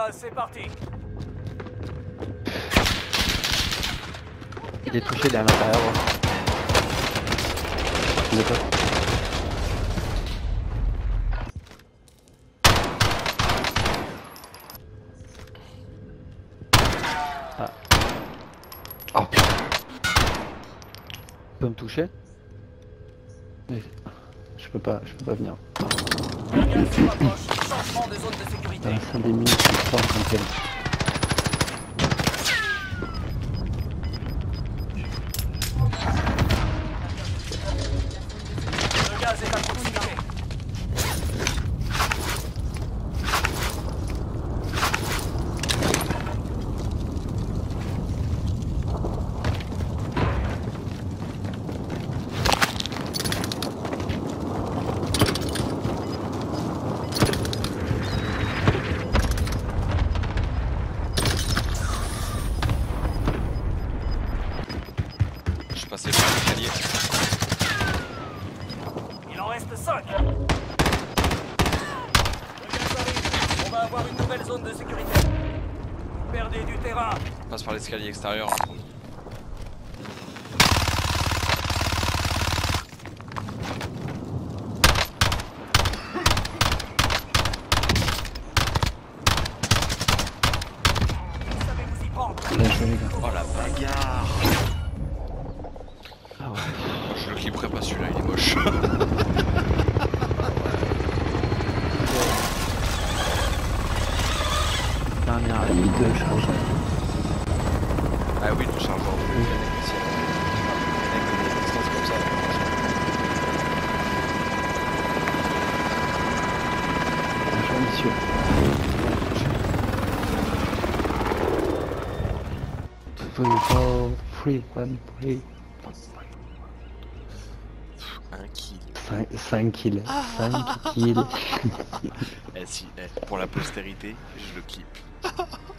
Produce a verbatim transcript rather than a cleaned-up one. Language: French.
gaz, c'est parti. Il est touché derrière l'intérieur. Ouais. Il est pas. Ah. Oh putain. Tu peux me toucher? Oui. Je peux pas, je peux pas venir. Le gaz se rapproche. Changement de zone de sécurité. Dans la salle des minutes, c'est fort quand elle. Le gaz est à proximité. Je passais par l'escalier. Il en reste cinq. Le gaz arrive. On va avoir une nouvelle zone de sécurité. Vous perdez du terrain. On passe par l'escalier extérieur. Hein. Vous savez vous y prendre. Bien joué les gars. Oh la bagarre. Ah ouais. Je le clipperai pas celui-là, il est moche. Dernière ligne de charge. Ah oui, le chargeur de initial. Avec des distances comme ça. Un choix ambitieux. Free, one, free. Un kill. cinq kills. cinq kills. Eh si, eh, pour la postérité, je le clip.